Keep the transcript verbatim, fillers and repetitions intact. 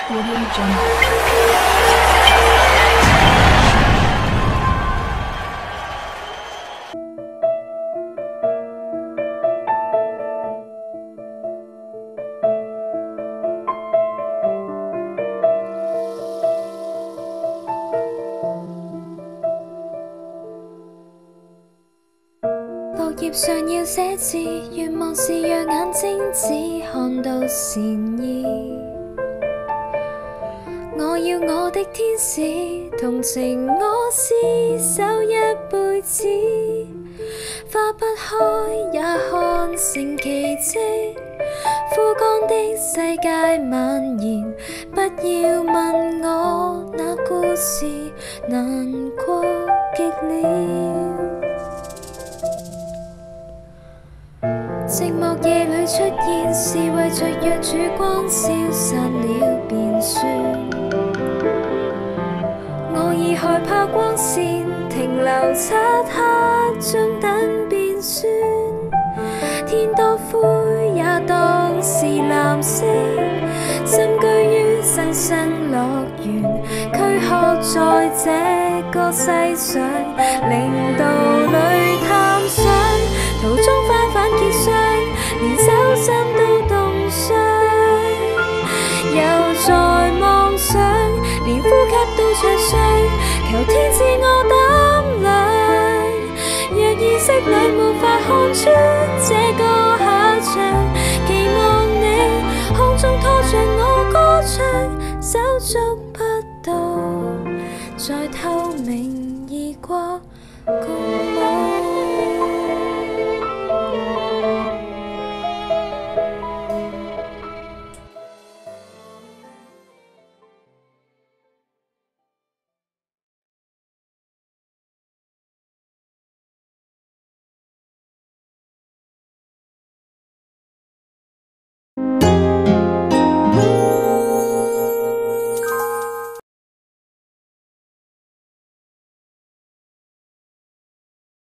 Audio Jungle。 落葉上要寫字，願望是讓眼睛只看到善意。我要我的天使同情我廝守一輩子，花不開也看成奇蹟。枯乾的世界蔓延，不要問我那故事難過極了。寂寞夜裏出現，是為着若曙光消散了便算。我已害怕光線停留漆黑中等變酸，天多灰也當是藍色，深居於新生樂園，軀殼在這個世上令道裏探想，途中翻反結霜，連手心都凍傷，又在妄想，連呼吸都灼傷，求天賜我膽量，若意識裏沒法看穿這個下場，期望你空中拖着我歌唱，手觸不到在透明異國共